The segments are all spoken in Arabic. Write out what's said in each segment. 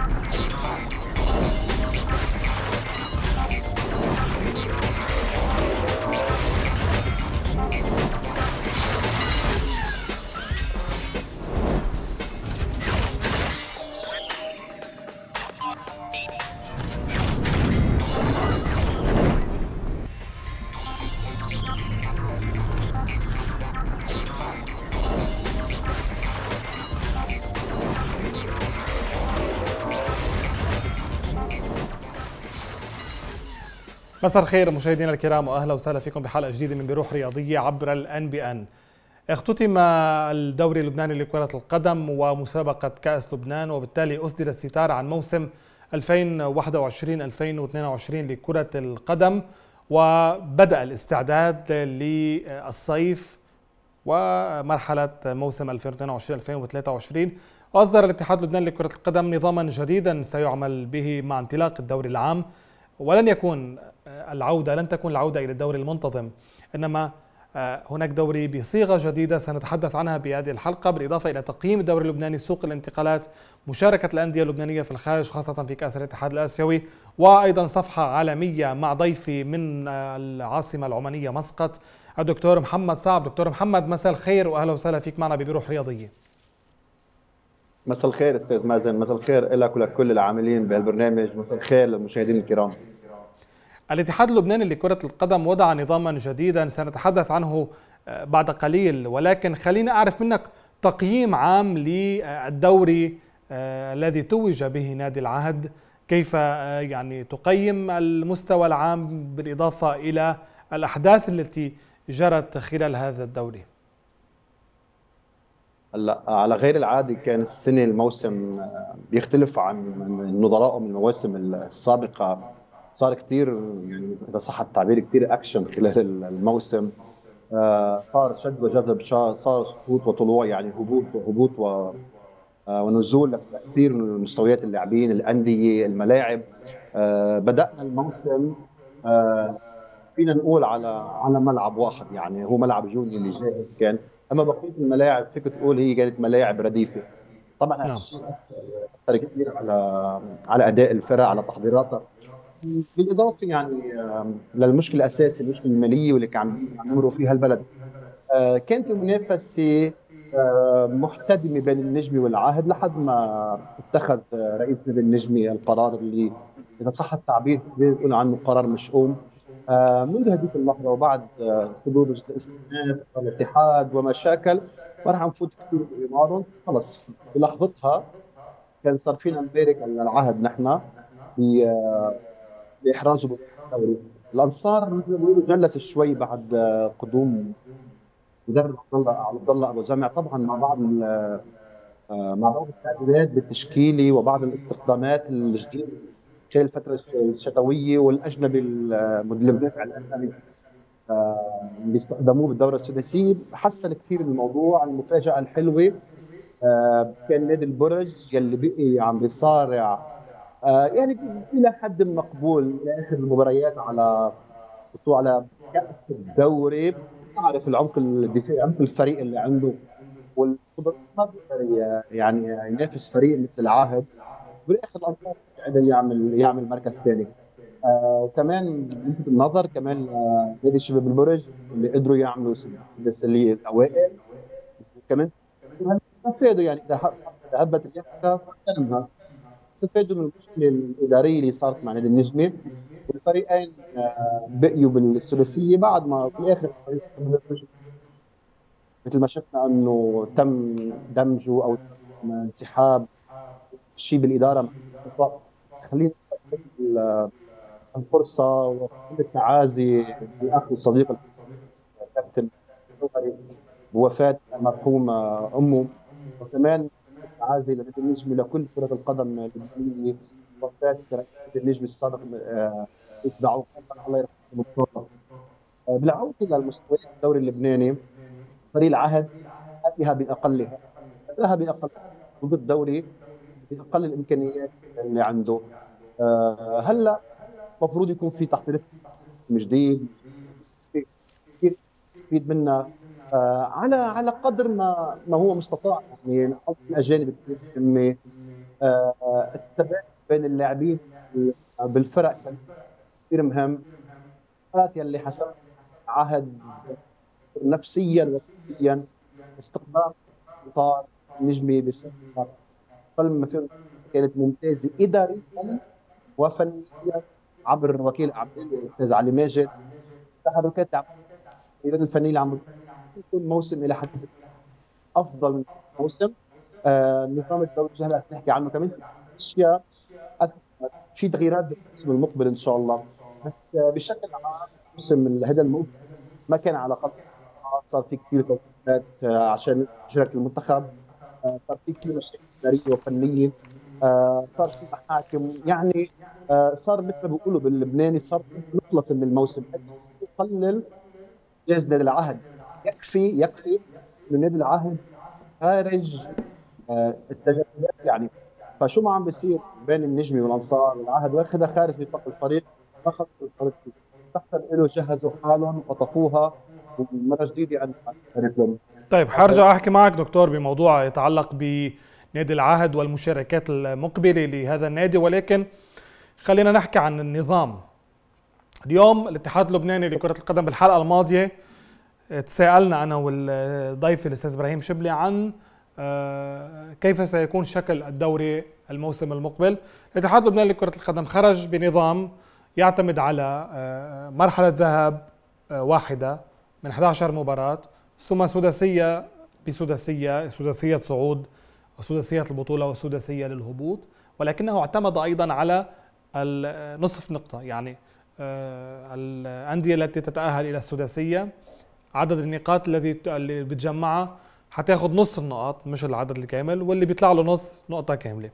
مساء الخير مشاهدينا الكرام، واهلا وسهلا فيكم بحلقه جديده من بروح رياضيه عبر الان بي ان. اختتم الدوري اللبناني لكره القدم ومسابقه كاس لبنان، وبالتالي اصدر الستار عن موسم 2021-2022 لكره القدم، وبدأ الاستعداد للصيف ومرحله موسم 2022-2023. واصدر الاتحاد اللبناني لكره القدم نظاما جديدا سيعمل به مع انطلاق الدوري العام، ولن تكون العودة إلى الدوري المنتظم، إنما هناك دوري بصيغة جديدة سنتحدث عنها بهذه الحلقة، بالإضافة إلى تقييم الدوري اللبناني، سوق الانتقالات، مشاركة الأندية اللبنانية في الخارج خاصة في كأس الاتحاد الآسيوي، وأيضا صفحة عالمية مع ضيفي من العاصمة العمانية مسقط الدكتور محمد صعب. دكتور محمد، مساء الخير وأهلا وسهلا فيك معنا بروح رياضية. مساء الخير استاذ مازن، مساء الخير لك ولكل العاملين بهالبرنامج، مساء الخير للمشاهدين الكرام. الاتحاد اللبناني لكرة القدم وضع نظاما جديدا سنتحدث عنه بعد قليل، ولكن خليني أعرف منك تقييم عام للدوري الذي توج به نادي العهد. كيف يعني تقيم المستوى العام بالإضافة إلى الأحداث التي جرت خلال هذا الدوري؟ هلا على غير العادي كان السنه الموسم بيختلف عن نظرائه من المواسم السابقه. صار كثير، يعني اذا صح التعبير، كثير اكشن خلال الموسم. صار شد وجذب، صار سقوط وطلوع، يعني هبوط ونزول كثير من مستويات اللاعبين، الانديه، الملاعب. بدانا الموسم فينا نقول على ملعب واحد، يعني هو ملعب جوني اللي جاهز كان، اما بقيه الملاعب فيك تقول هي كانت ملاعب رديفه. طبعا هذا نعم. الشيء اثر كثير على اداء الفرق، على تحضيراتها، بالاضافه يعني للمشكله الاساسيه، المشكله الماليه واللي كان عم يمروا فيها البلد. كانت المنافسه محتدمه بين النجمي والعاهد، لحد ما اتخذ رئيس نادي النجمي القرار اللي اذا صح التعبير بيقول عنه قرار مشؤوم. منذ هذيك اللحظه وبعد صدور الاستئناف والاتحاد ومشاكل، ما راح نفوت كثير بإمارهم، خلص بلحظتها كان صار فينا نبارك العهد نحن باحرازه بالدوري. الانصار مثل ما بيقولوا جلس شوي بعد قدوم مدرب عبد الله ابو جامع، طبعا مع بعض التعديلات بالتشكيلي وبعض الاستخدامات الجديده خلال الفتره الشتويه، والاجنبي المدافع الاجنبي اللي استخدموه بالدوره السداسيه، حسن كثير الموضوع. المفاجاه الحلوه كان نادي البرج يلي بقي عم بيصارع يعني الى حد مقبول لاخر المباريات على كاس الدوري. تعرف العمق الدفاعي، عمق الفريق اللي عنده والقدرات، ما بيقدر يعني ينافس فريق مثل العاهد. بالاخر الانصار قدر يعمل مركز ثاني. وكمان لفت النظر كمان نادي شباب البرج اللي قدروا يعملوا الثلاثيه الاوائل، وكمان استفادوا، يعني اذا هبت اليافطه فاغتنمها. استفادوا من المشكله الاداريه اللي صارت مع نادي النجمه، والفريقين بقيوا بالثلاثيه بعد ما في الاخر مثل ما شفنا انه تم دمجه او تم انسحاب شيء بالاداره مع الصفاء. خلينا الفرصه وكل التعازي للاخ والصديق الكابتن بوفاه المرحوم امه، وكمان التعازي لنادي النجم لكل كره القدم اللبنانيه وفاه رئيس نادي النجم السابق رئيس دعوه، الله يرحمه. بالعوده الى المستويات الدوري اللبناني، فريق العهد اتاها باقل ضد الدوري باقل الامكانيات اللي عنده. هلا المفروض يكون في تحضير جديد يفيد منا على قدر ما هو مستطاع، يعني الاجانب كثير مهمه. التبادل بين اللاعبين بالفرق كان كثير مهم. يلي حسب عهد نفسيا وفنيا، استقبال اطار النجمي بسبب ما في كانت ممتازه اداريا وفنيا عبر وكيل اعمال الاستاذ علي ماجد. تحركات التدريبات الفنيه اللي عم يكون موسم الى حد افضل من موسم. نظام الدوري هلا نحكي عنه كمان اشياء في تغييرات بالموسم المقبل ان شاء الله، بس بشكل عام الموسم هذا الموسم ما كان على قدر. صار في كثير توقيتات عشان شركه المنتخب، صار في كثير مشاكل اداريه وفنيه، صار في محاكم، يعني صار مثل ما بيقولوا باللبناني صار نخلص من الموسم. يقلل جائزة نادي العهد، يكفي انه نادي العهد خارج التجاوزات يعني. فشو ما عم بيصير بين النجمي والانصار والعهد واخذها خارج نطاق الفريق، ما خص الفريق، بحسب له جهزوا حالهم وطفوها ومره جديده عن فريقهم. طيب حارجع احكي معك دكتور بموضوع يتعلق بنادي العهد والمشاركات المقبله لهذا النادي، ولكن خلينا نحكي عن النظام. اليوم الاتحاد اللبناني لكرة القدم بالحلقة الماضية تساءلنا أنا والضيف الأستاذ إبراهيم شبلي عن كيف سيكون شكل الدوري الموسم المقبل. الاتحاد اللبناني لكرة القدم خرج بنظام يعتمد على مرحلة ذهاب واحدة من 11 مباراة، ثم سداسية سداسية صعود وسداسية البطولة وسداسية للهبوط، ولكنه اعتمد أيضا على النصف نقطة، يعني الأندية التي تتأهل إلى السداسية عدد النقاط اللي بتجمعها حتاخد نص النقاط مش العدد الكامل، واللي بيطلع له نص نقطة كاملة.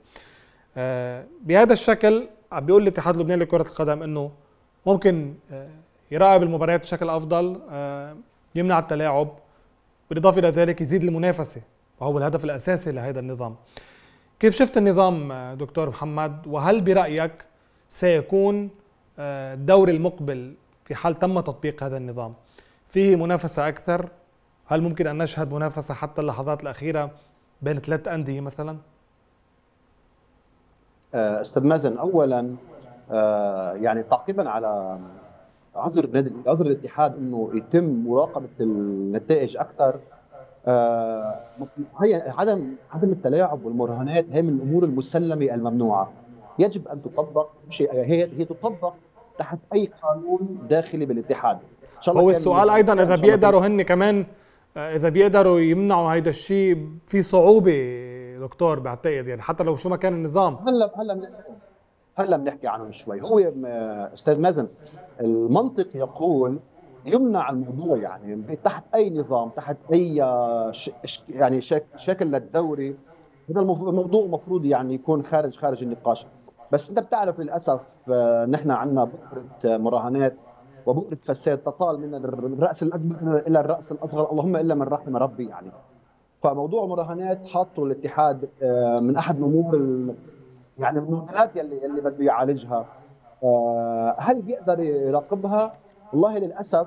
بهذا الشكل عم بيقول الاتحاد اللبناني لكرة القدم انه ممكن يراقب المباريات بشكل افضل، يمنع التلاعب، بالاضافة الى ذلك يزيد المنافسة، وهو الهدف الاساسي لهذا النظام. كيف شفت النظام دكتور محمد؟ وهل برأيك سيكون الدوري المقبل في حال تم تطبيق هذا النظام فيه منافسة أكثر؟ هل ممكن أن نشهد منافسة حتى اللحظات الأخيرة بين 3 أندية مثلا؟ أستاذ مازن، أولا يعني تعقيبا على عذر الاتحاد أنه يتم مراقبة النتائج أكثر. هي عدم التلاعب والمراهنات هي من الأمور المسلمة الممنوعة، يجب أن تطبق. هي تطبق تحت أي قانون داخلي بالاتحاد. هو السؤال أيضا إذا بيقدروا هن كمان إذا بيقدروا يمنعوا هيدا الشيء في صعوبة دكتور بعتقد، يعني حتى لو شو ما كان النظام. هلا بنحكي عنهم شوي. هو أستاذ مازن المنطق يقول يمنع الموضوع، يعني تحت أي نظام، تحت أي يعني شكل للدوري، هذا الموضوع مفروض يعني يكون خارج النقاش. بس انت بتعرف للاسف نحن عندنا بؤره مراهنات وبؤره فساد تطال من الراس الاكبر الى الراس الاصغر، اللهم الا من رحم ربي يعني. فموضوع المراهنات حاطه الاتحاد من احد الامور يعني المعضلات يلي بده يعالجها. هل بيقدر يراقبها؟ والله للاسف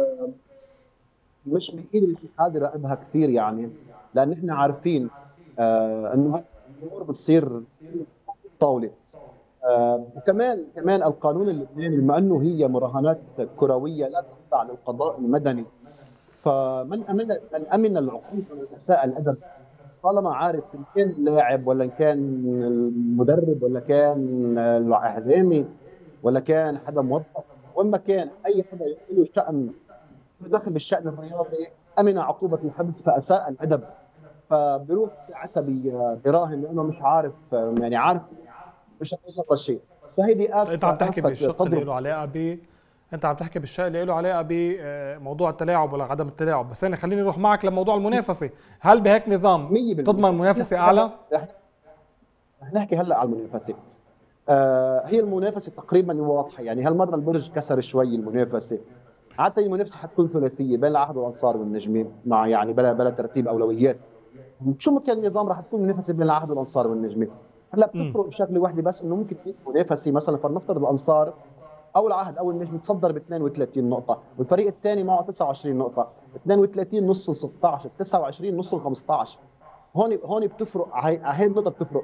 مش بايد الاتحاد يراقبها كثير، يعني لان نحن عارفين انه الامور بتصير طاوله. وكمان القانون اللبناني بما انه هي مراهنات كرويه لا تخضع للقضاء المدني، فمن امن العقوبه واساء الادب طالما عارف ان كان اللاعب ولا ان كان المدرب ولا كان الاعلامي ولا كان حدا موظف، وما كان اي حدا له شان يدخل بالشان الرياضي امن عقوبه الحبس فاساء الادب، فبيروح ساعتها براهن لانه مش عارف، يعني عارف مش هتوصل لشيء. فهيدي انت عم تحكي بالشق اللي له علاقه انت عم تحكي بالشيء اللي له علاقه بموضوع التلاعب ولا عدم التلاعب، بس انا خليني اروح معك لموضوع المنافسه. هل بهيك نظام تضمن منافسه اعلى؟ رح نحكي هلا على المنافسه. هي المنافسه تقريبا واضحه، يعني هالمره البرج كسر شوي المنافسه. عاده المنافسه حتكون ثلاثيه بين العهد والانصار والنجمين، مع يعني بلا ترتيب اولويات. شو ما كان النظام رح تكون منافسه بين العهد والانصار والنجمين. هلا بتفرق بشغله واحده بس، انه ممكن تكون منافسه مثلا فلنفترض الانصار او العهد او النجم تصدر ب 32 نقطه والفريق الثاني معه 29 نقطه، 32 نص ال 16، 29 نص ال 15. هون بتفرق، هي النقطه بتفرق.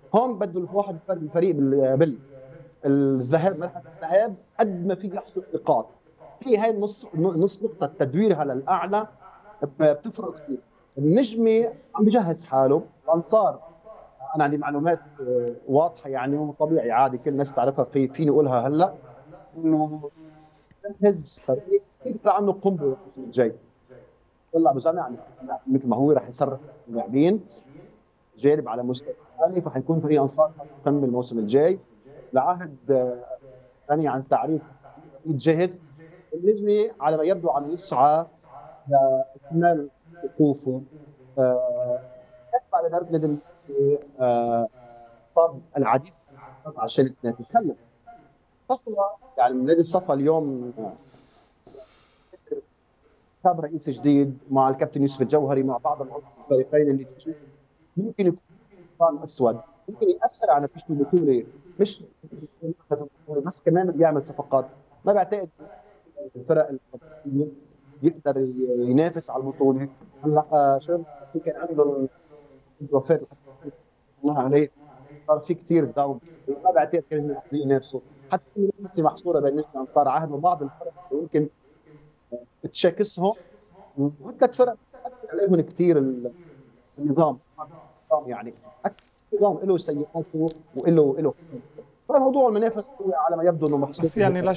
هون بده الواحد يفرق الفريق الذهاب، مرحله الذهاب قد ما في يحصد نقاط في هاي نص نقطه تدويرها للاعلى بتفرق كثير. النجمي عم بجهز حاله، الانصار انا عندي معلومات واضحه يعني وطبيعي عادي كل الناس تعرفها، فيني اقولها هلا، انه جهز فريق يقدر عنه قنبله الموسم الجاي. طلع ابو سامع يعني مثل ما هو راح يصرف اللاعبين جانب على مستوى ثاني، فحيكون فريق انصار يكمل الموسم الجاي لعهد ثاني عن تعريف يتجهز. النجمي على ما يبدو عم يسعى لاكمال وقوفه. على اداره نادي صار العديد عشان نتخلف صفوه، يعني نادي الصفا اليوم كاب رئيس جديد مع الكابتن يوسف الجوهري مع بعض الفريقين اللي تشوف ممكن يكون حصان اسود، ممكن ياثر على نتيجه البطوله، مش بس كمان بيعمل صفقات. ما بعتقد الفرق يقدر ينافس على البطوله. هلا شباب كان عنده وفاه الله عليه، صار في كثير داون، ما بعتقد كانوا ينافسوا، حتى المنافسه محصوره بين النجم صار عهد وبعض الفرق يمكن تشاكسهم، وعدة فرق تاثر عليهم كثير النظام يعني نظام له سيئاته وله فموضوع المنافسه هو على ما يبدو انه محصور. بس يعني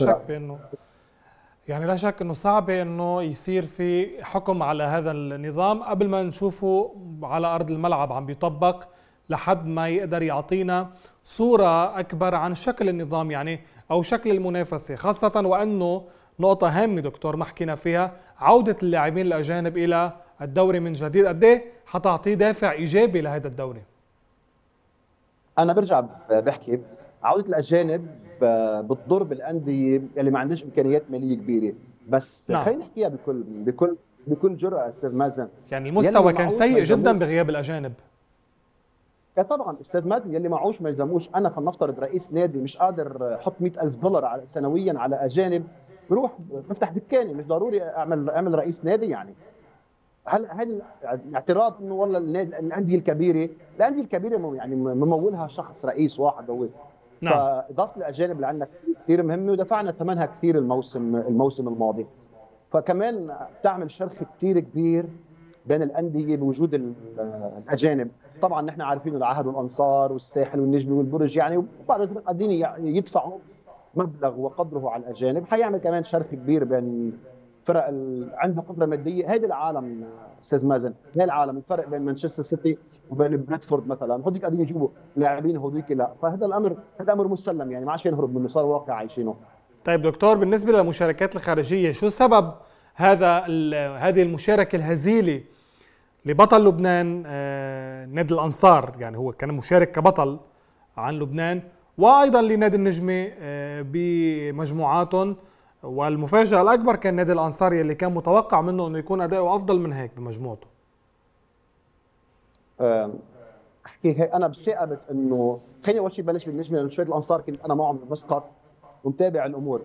لا شك انه صعب انه يصير في حكم على هذا النظام قبل ما نشوفه على ارض الملعب عم بيطبق، لحد ما يقدر يعطينا صورة اكبر عن شكل النظام يعني او شكل المنافسة، خاصة وانه نقطة هامة دكتور ما حكينا فيها، عودة اللاعبين الاجانب الى الدوري من جديد، قد ايه حتعطيه دافع ايجابي لهذا الدوري؟ انا برجع بحكي عودة الاجانب بتضر بالانديه اللي ما عندهاش امكانيات ماليه كبيره، بس نعم. خلينا نحكيها بكل جرأه استاذ مازن. يعني المستوى كان سيء جدا بغياب الاجانب. طبعا استاذ مازن يلي معوش ما يلزموش. انا فلنفترض رئيس نادي مش قادر احط $100,000 سنويا على اجانب، بروح بفتح دكاني، مش ضروري اعمل رئيس نادي يعني. هل الاعتراض انه والله الانديه الكبيره يعني ممولها شخص رئيس واحد هو. نعم. فاضافه الاجانب اللي عندنا كثير مهمه ودفعنا ثمنها كثير الموسم الماضي. فكمان بتعمل شرخ كثير كبير بين الانديه بوجود الاجانب. طبعا نحن عارفين العهد والانصار والساحل والنجم والبرج يعني، وبعض الفرق قاعدين يدفعوا مبلغ وقدره على الاجانب، حيعمل كمان شرخ كبير بين فرق عندها قدره ماديه. هيدي العالم استاذ مازن، هي العالم، الفرق بين مانشستر سيتي وبين بريدفورد مثلا، هذيك قاعدين يجيبوا لاعبين هذيك لا، فهذا الامر مسلم يعني، ما عادش ينهرب منه، صار واقع عايشينه. طيب دكتور، بالنسبه للمشاركات الخارجيه، شو سبب هذه المشاركه الهزيله لبطل لبنان نادي الانصار؟ يعني هو كان مشارك كبطل عن لبنان، وايضا لنادي النجمه بمجموعاتهم، والمفاجاه الاكبر كان نادي الانصار اللي كان متوقع منه انه يكون اداؤه افضل من هيك بمجموعته. احكي انا بثقه انه خليني اول شيء بلش بالنجمه، لانه شويه الانصار كنت انا معهم بمسقط ومتابع الامور.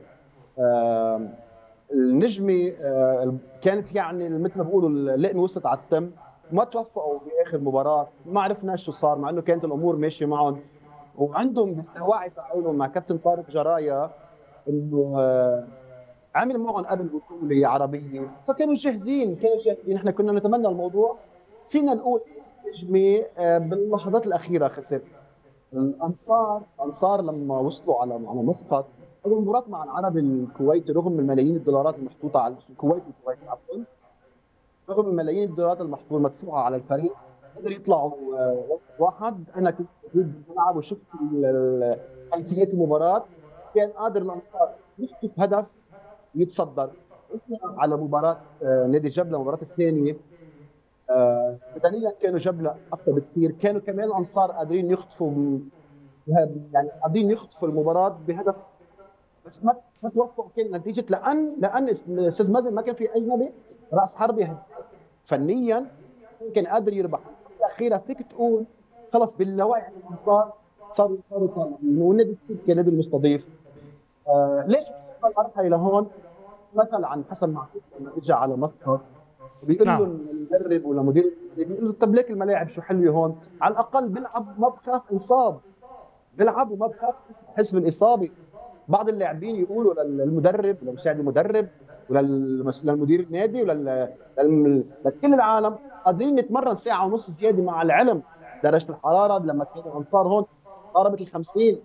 النجمه كانت يعني مثل ما بيقولوا اللقمه وصلت على التم، ما توفقوا باخر مباراه، ما عرفنا شو صار مع انه كانت الامور ماشيه معهم، وعندهم بالوعي تاعهم مع كابتن طارق جرايا انه عمل معهم قبل بطوله عربيه، فكانوا جاهزين احنا كنا نتمنى الموضوع. فينا نقول النجمه باللحظات الاخيره خسر. الانصار لما وصلوا على مسقط، المباراه مع العربي الكويتي رغم ملايين الدولارات المحطوطه على الكويت عفوا، رغم ملايين الدولارات المدفوعه على الفريق، قدروا يطلعوا واحد. انا كنت موجود بالملعب وشفت حيثيات المباراه، كان قادر الانصار يخطف هدف يتصدر. على مباراه نادي جبله، المباراه الثانيه بدنيا كانوا جبله اقوى بكثير، كانوا كمان الانصار قادرين يخطفوا يعني قادرين يخطفوا المباراه بهدف، بس ما توفقوا. كان نتيجه لان استاذ مازن ما كان في اجنبي راس حربي فنيا كان قادر يربح. الاخيره فيك تقول خلص باللاوعي الانصار صاروا طالعين، والنادي السيد كان نادي المستضيف. ليش المرحله لهون؟ مثلا عن حسن معكوس لما اجى على مسقط بيقول له نعم. المدرب ولا مدير بيقول له طب ليك الملاعب شو حلوه هون، على الاقل بيلعب ما بخاف انصاب، بيلعب وما بخاف يحس بالاصابه. بعض اللاعبين يقولوا للمدرب ولمساعد المدرب وللمدير النادي لكل العالم قادرين نتمرن ساعه ونص زياده، مع العلم درجه الحراره لما كان الانصار هون قاربت ال 50،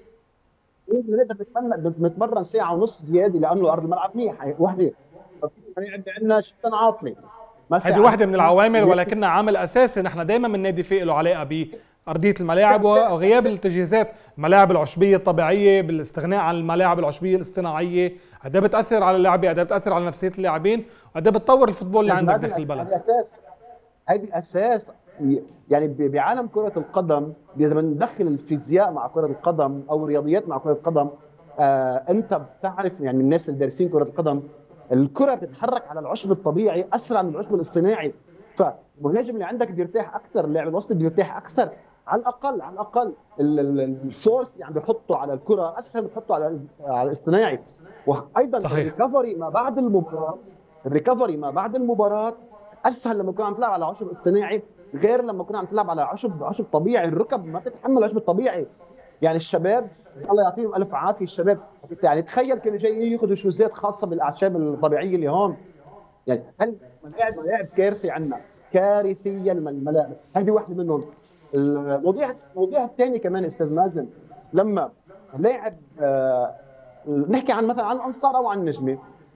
نقدر نتمرن ساعه ونص زياده لانه ارض الملعب منيحه وحده. ففي عندنا جدا عاطله ما هذه ساعدتنا واحدة من العوامل، اللي ولكنها عامل أساسي. نحن دائما النادي فيه له علاقة بأرضية الملاعب تأثير وغياب التجهيزات. الملاعب العشبية الطبيعية بالاستغناء عن الملاعب العشبية الاصطناعية، قد إيه بتأثر على اللاعبين، قد إيه بتأثر على نفسية اللاعبين، وقد إيه بتطور الفوتبول اللي عندك داخل البلد. هذه اساس، هذه اساس. يعني بعالم كره القدم اذا بندخل الفيزياء مع كره القدم او الرياضيات مع كره القدم، انت بتعرف يعني الناس اللي دارسين كره القدم، الكره بتتحرك على العشب الطبيعي اسرع من العشب الاصطناعي، فالمهاجم اللي عندك بيرتاح اكثر، اللاعب الوسط بيرتاح اكثر. على الاقل على الاقل الفورس اللي عم بيحطه على الكره اسهل بيحطه على الاصطناعي. وايضا صحيح. الريكفري ما بعد المباراه، الريكفري ما بعد المباراه اسهل لما تكون عم تلعب على عشب اصطناعي غير لما تكون عم تلعب على عشب طبيعي. الركب ما بتتحمل العشب الطبيعي. يعني الشباب الله يعطيهم الف عافيه، الشباب يعني تخيل كانوا جايين ياخذوا شوزات خاصه بالاعشاب الطبيعيه اللي هون. يعني هل ملاعب كارثه عندنا، كارثيه الملاعب، هذه واحده منهم. الموضوع الثاني كمان استاذ مازن، لما لاعب نحكي عن مثلا عن الانصار او عن النجمه،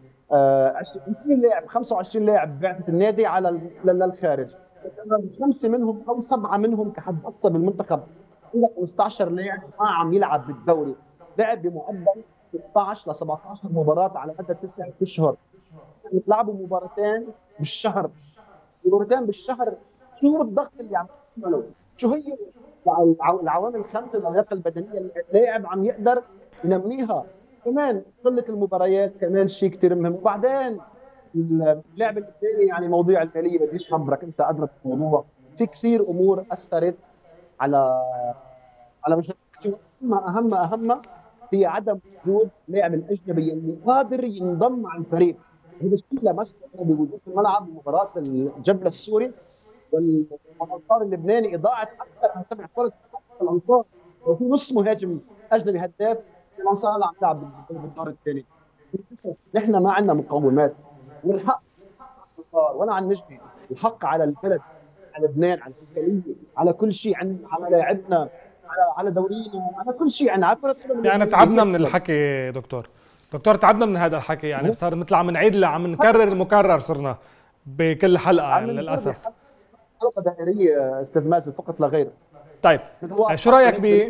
20 لاعب 25 لاعب بعثه النادي على للخارج، خمسه منهم او سبعه منهم كحد اقصى بالمنتخب، عندك 15 لاعب ما عم يلعب بالدوري، لعب بمعدل 16 ل 17 مباراه على مدى 9 اشهر، بتلعبوا مباراتين بالشهر، مباراتين بالشهر. شو الضغط اللي عم يعمله؟ شو هي العوامل الخمسه اللياقه البدنيه اللي اللاعب عم يقدر ينميها؟ كمان قله المباريات كمان شيء كثير مهم. وبعدين اللاعب الثاني يعني موضوع الماليه، بديش خبرك انت ادرك الموضوع، في كثير امور اثرت على مشاركته. اهم هي عدم وجود لاعب الاجنبي اللي قادر ينضم مع الفريق. هذا الشيء لمسته بوجود في الملعب مباراه الجبل السوري والانصار اللبناني، اضاعه اكثر من 7 فرص الانصار، وفي نص مهاجم اجنبي هداف الانصار اللي عم تلعب بالدور الثاني. نحن ما عندنا مقومات، والحق صار ولا على النجمه، الحق على البلد، على لبنان، على الهيكليه، على كل شيء، على لاعبنا، على دورينا، على كل شيء، على كره القدم يعني اللبنانيه تعبنا من يسلم. الحكي دكتور تعبنا من هذا الحكي. يعني صار مثل عم نعيد عم نكرر المكرر صرنا بكل حلقة عم نمر للأسف. بحلقه دائريه استاذ مازن فقط لا غير. طيب شو رأيك ب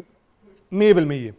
100%؟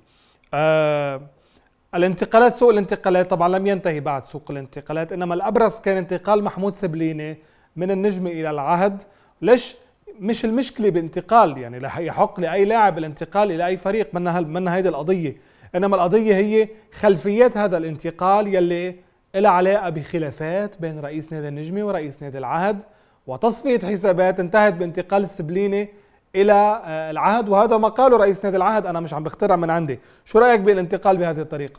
الانتقالات، سوق الانتقالات طبعا لم ينتهي بعد سوق الانتقالات، انما الابرز كان انتقال محمود سبليني من النجم الى العهد. ليش؟ مش المشكله بانتقال، يعني يحق لاي لاعب الانتقال الى اي فريق، من هيدي القضيه، انما القضيه هي خلفيات هذا الانتقال يلي لها علاقه بخلافات بين رئيس نادي النجمه ورئيس نادي العهد، وتصفيه حسابات انتهت بانتقال السبليني الى العهد. وهذا ما قاله رئيس نادي العهد، انا مش عم بخترع من عندي. شو رايك بالانتقال بهذه الطريقه؟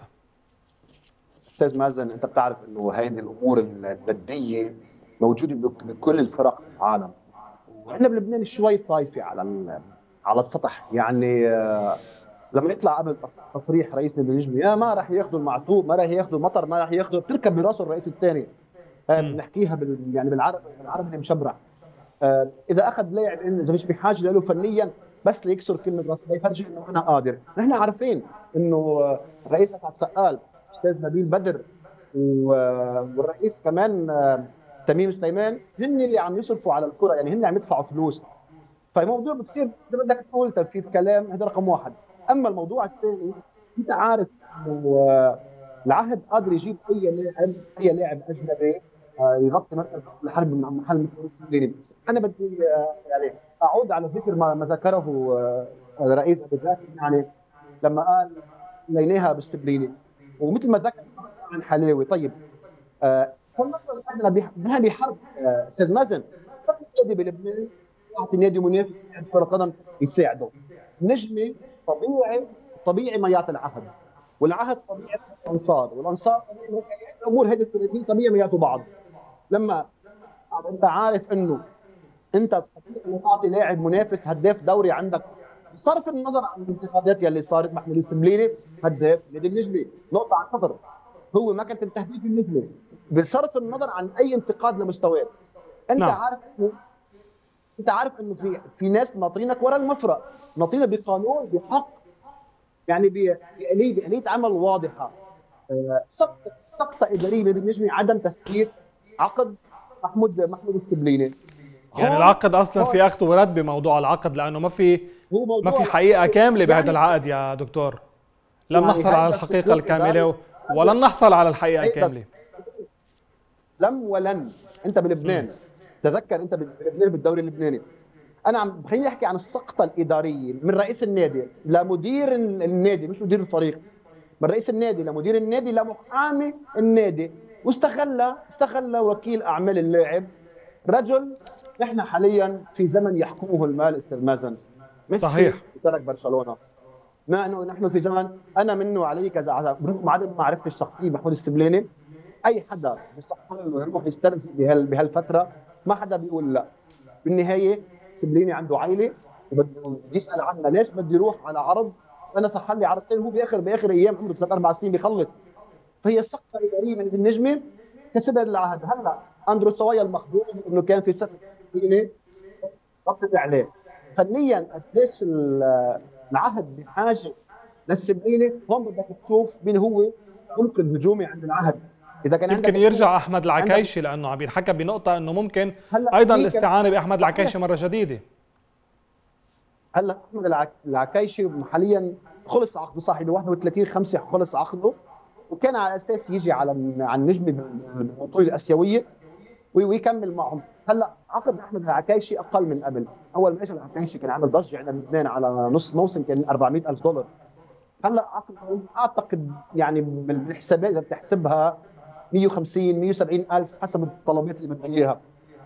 استاذ مازن، انت بتعرف انه هذه الامور الماديه موجوده بكل الفرق في العالم، واحنا بلبنان شوي طايفه على السطح. يعني لما يطلع قبل تصريح رئيس نادي النجم يا ما راح ياخذوا المعطوب، ما راح ياخذوا المطر، ما راح ياخذوا، بتركب براسه الرئيس الثاني. بنحكيها يعني بالعربي اللي مشبرح. اذا اخذ لاعب اذا مش بحاجه له فنيا بس ليكسر كلمه راسه ليفرجي انه انا قادر. نحن عارفين انه الرئيس اسعد سقال، استاذ نبيل بدر، والرئيس كمان تميم سليمان، هن اللي عم يصرفوا على الكره، يعني هن عم يدفعوا فلوس. فالموضوع بتصير اذا بدك تقول تنفيذ كلام، هذا رقم واحد. اما الموضوع الثاني، انت عارف انه العهد قادر يجيب اي لاعب اجنبي يغطي مركز الحرب مع محل مثل السبليني. انا بدي يعني اعود على ذكر ما ذكره الرئيس ابو جاسم، يعني لما قال ليناها بالسبليني، ومثل ما ذكر عن حلاوي. طيب خلينا بحرب استاذ مازن، نادي بلبنان يعطي نادي منافس كره قدم يساعده. نجمي طبيعي ما يعطي العهد، والعهد طبيعي الانصار، والانصار الامور هذه الثلاثيه طبيعي ما يعطوا بعض. لما انت عارف انه انت تعطي لاعب منافس هداف دوري عندك، بصرف النظر عن الانتقادات يلي صارت، محمود السبليني هداف نادي النجمه، نقطه على السطر، هو ما كان تهديف النجمه، بصرف النظر عن اي انتقاد لمستواه. انت نعم. عارف انه في ناس ناطرينك ورا المفرق، ناطرينك بقانون بحق، يعني بآلية عمل واضحه. سقطه اداريه نادي النجمه، عدم تثبيت عقد محمود السبليني. يعني هون العقد اصلا هون في اخذ ورد بموضوع العقد، لانه هو ما موضوع في حقيقه كامله بهذا يعني العقد يا دكتور. لم نحصل على هيدا الحقيقه سقوط اداري، الكامله ولن نحصل على الحقيقه هيدا الكامله. لم ولن. انت بلبنان، تذكر انت بلبنان بالدوري اللبناني، خليني احكي عن السقطه الاداريه من رئيس النادي لمدير النادي، مش مدير الفريق، من رئيس النادي لمدير النادي لمحامي النادي، استغل وكيل اعمال اللاعب، رجل. نحن حاليا في زمن يحكمه المال استاذ مازن. ميسي صحيح. ترك برشلونه، ما انه نحن في زمن انا منه علي كذا، برغم عدم معرفتي الشخصيه محمود السبليني، اي حدا بصح انه يروح يسترزق بهالفتره ما حدا بيقول لا. بالنهايه سبليني عنده عائله وبده يسال عنها، ليش بدي يروح على عرض انا صح لي عرضتين، هو باخر ايام عمره 3 4 سنين بيخلص. فهي سقطه اداريه من النجمه كسبها العهد. هلا اندرو سوايا المخبوط انه كان في صفقه سبليني غطت عليه فنيا قديش العهد بحاجه للسبليني. هون بدك تشوف مين هو عمق الهجومي عند العهد. اذا كان يمكن عندك يرجع احمد العكايشي، لانه عم ينحكى بنقطه انه ممكن هلا ايضا في كان الاستعانه باحمد صحيح. العكايشي مره جديده. هلا احمد العكايشي حاليا خلص عقده، صاحبه 31/5 خلص عقده، وكان على اساس يجي على النجمه بالبطوله الاسيويه ويكمل معهم. هلا عقد احمد العكايشي اقل من قبل، اول ما اجى العكايشي كان عامل ضجه عندنا بلبنان على نص موسم كان $400,000. هلا عقده اعتقد يعني بالحسابات اذا بتحسبها 150 170 الف حسب الطلبات اللي بدها اياها.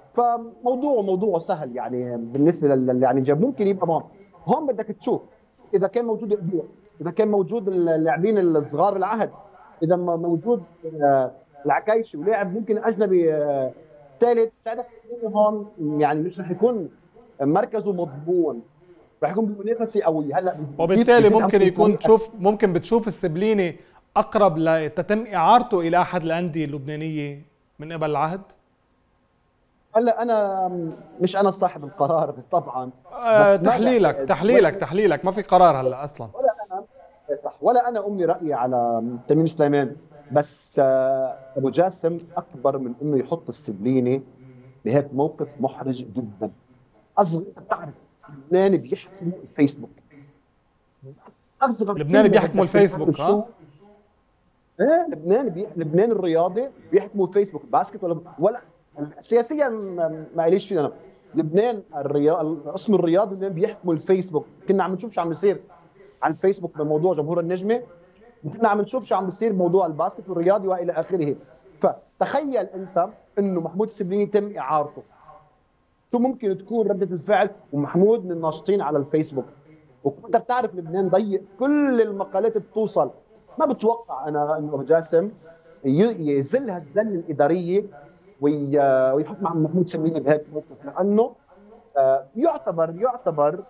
فموضوع سهل يعني بالنسبه يعني جاب ممكن يبقى معه. هون بدك تشوف اذا كان موجود قبوع، اذا كان موجود اللاعبين الصغار العهد، اذا موجود العكايشي ولاعب ممكن اجنبي ثالث، ساعتها السبليني هون يعني مش رح يكون مركزه مضمون، رح يكون بمنافسه قويه. هلا وبالتالي ممكن بتشوف السبليني اقرب لتتم اعارته الى احد الانديه اللبنانيه من قبل العهد. هلا انا مش انا صاحب القرار طبعا، بس تحليلك ما في قرار هلا اصلا. ولا انا صح، ولا انا املي رايي على تميم سليمان، بس ابو جاسم اكبر من انه يحط السبليني بهيك موقف محرج جدا. اصغر بتعرف لبنان بيحكموا الفيسبوك، لبنان بيحكموا الفيسبوك. ايه لبنان الرياضي بيحكموا الفيسبوك، باسكت ولا سياسيا ما قاليش فيه انا. لبنان الاسم الرياضي لبنان بيحكموا الفيسبوك. كنا عم نشوف شو عم بيصير على الفيسبوك بموضوع جمهور النجمه، وكنا عم نشوف شو عم بيصير بموضوع الباسكت والرياضي والى اخره. فتخيل انت انه محمود السبليني تم اعارته، شو ممكن تكون ردة الفعل؟ ومحمود من الناشطين على الفيسبوك، وانت بتعرف لبنان ضيق، كل المقالات بتوصل. ما بتوقع انا انه جاسم يزل هالزله الاداريه ويحط مع محمود السبليني بهذا الموقف، لانه يعتبر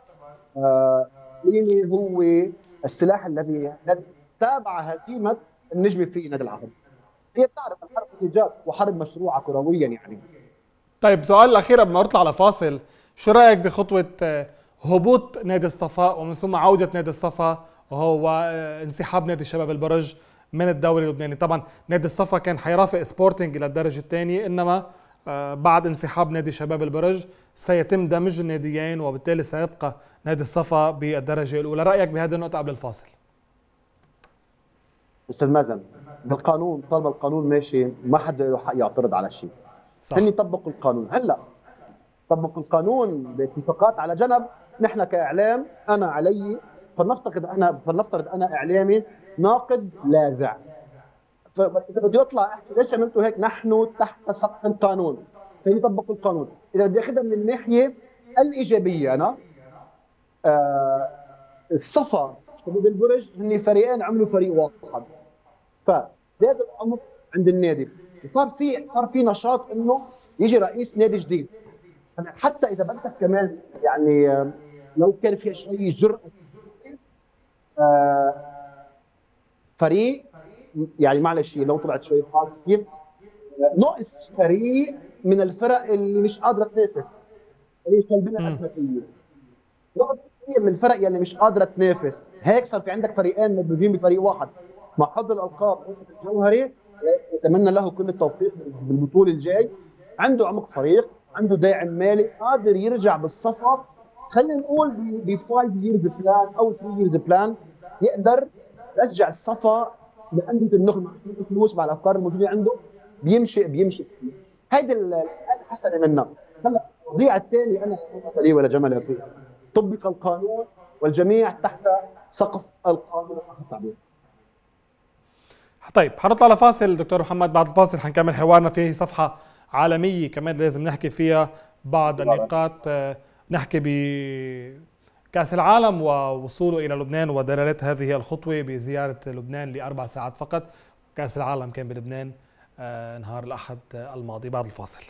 هو السلاح الذي تابع هزيمه النجم في نادي العرب. هي بتعرف الحرب سجال وحرب مشروعه كرويا يعني. طيب سؤال الاخير قبل ما نطلع لفاصل، شو رايك بخطوه هبوط نادي الصفا ومن ثم عوده نادي الصفا وهو انسحاب نادي شباب البرج من الدوري اللبناني؟ طبعا نادي الصفا كان حيرافق سبورتنج الى الدرجه الثانيه، انما بعد انسحاب نادي شباب البرج سيتم دمج الناديين وبالتالي سيبقى نادي الصفا بالدرجه الاولى. رايك بهذه النقطه قبل الفاصل؟ استاذ مازن، بالقانون طالما القانون ماشي ما حدا له حق يعترض على شيء. هن يطبقوا القانون. هلا طبقوا القانون باتفاقات على جنب، نحن كاعلام انا علي فلنفترض انا اعلامي ناقد لاذع، فاذا بده يطلع احكي ليش عملتوا هيك، نحن تحت سقف القانون، فهن يطبقوا القانون. اذا بدي اخذها من الناحيه الايجابيه، انا الصفا شباب البرج هن فريقين عملوا فريق واحد، فزاد الامر عند النادي، وصار في نشاط انه يجي رئيس نادي جديد. حتى اذا بدك كمان يعني لو كان فيها شويه جرأه فريق، يعني معلش لو طلعت شويه قاسيه، نقص فريق من الفرق اللي مش قادره تنافس، اللي قلبنا أزمتية. نقص فريق من الفرق اللي مش قادره تنافس، هيك صار في عندك فريقين مدموجين بفريق واحد. مع حظ الالقاب الجوهري نتمنى له كل التوفيق بالبطوله الجاي، عنده عمق فريق، عنده داعم مالي، قادر يرجع بالصفا، خلينا نقول ب 5 years بلان او 3 years بلان، يقدر يرجع الصفا لانديه النخبه مع الفلوس مع الافكار الموجوده عنده، بيمشي. هيدي الحسنه منا. هلا الوضيعه الثانيه انا لي ولا جمل يا اخي، طبق القانون والجميع تحت سقف القانون، صح التعبير. طيب حنطلع لفاصل دكتور محمد، بعد الفاصل حنكمل حوارنا في صفحة عالمية كمان لازم نحكي فيها بعض النقاط، نحكي بكأس العالم ووصوله إلى لبنان ودلالات هذه الخطوة بزيارة لبنان ل4 ساعات فقط. كأس العالم كان بلبنان نهار الأحد الماضي. بعد الفاصل.